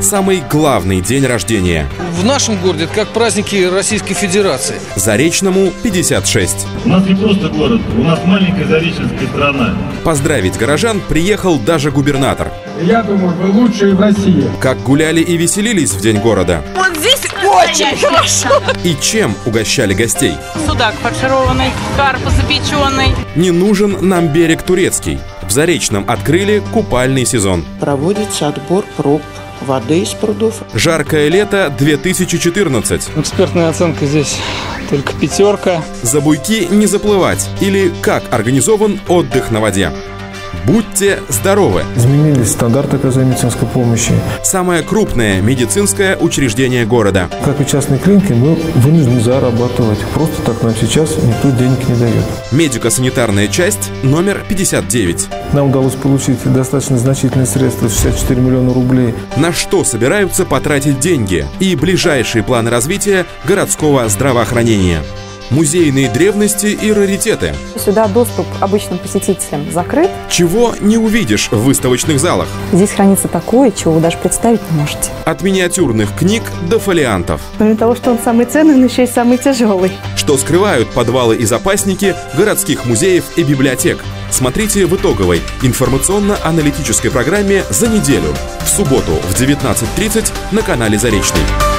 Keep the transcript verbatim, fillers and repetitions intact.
самый главный день рождения. В нашем городе это как праздники Российской Федерации. Заречному пятьдесят шесть. У нас не просто город, у нас маленькая зареченская страна. Поздравить горожан приехал даже губернатор. Я думаю, вы лучшие в России. Как гуляли и веселились в день города. Вот здесь очень хорошо. И чем угощали гостей. Судак фаршированный, карп запеченный. Не нужен нам берег турецкий. В Заречном открыли купальный сезон. Проводится отбор проб воды из прудов. Жаркое лето две тысячи четырнадцать. Экспертная оценка здесь только пятерка. За буйки не заплывать. Или как организован отдых на воде. Будьте здоровы! Изменились стандарты оказания медицинской помощи. Самое крупное медицинское учреждение города. Как и частные клиники, мы вынуждены зарабатывать. Просто так нам сейчас никто денег не дает. Медико-санитарная часть номер пятьдесят девять. Нам удалось получить достаточно значительные средства, шестьдесят четыре миллиона рублей. На что собираются потратить деньги? И ближайшие планы развития городского здравоохранения. Музейные древности и раритеты. Сюда доступ обычным посетителям закрыт. Чего не увидишь в выставочных залах. Здесь хранится такое, чего вы даже представить не можете. От миниатюрных книг до фолиантов. Кроме того, что он самый ценный, он еще и самый тяжелый. Что скрывают подвалы и запасники городских музеев и библиотек. Смотрите в итоговой информационно-аналитической программе за неделю. В субботу в девятнадцать тридцать на канале Заречный.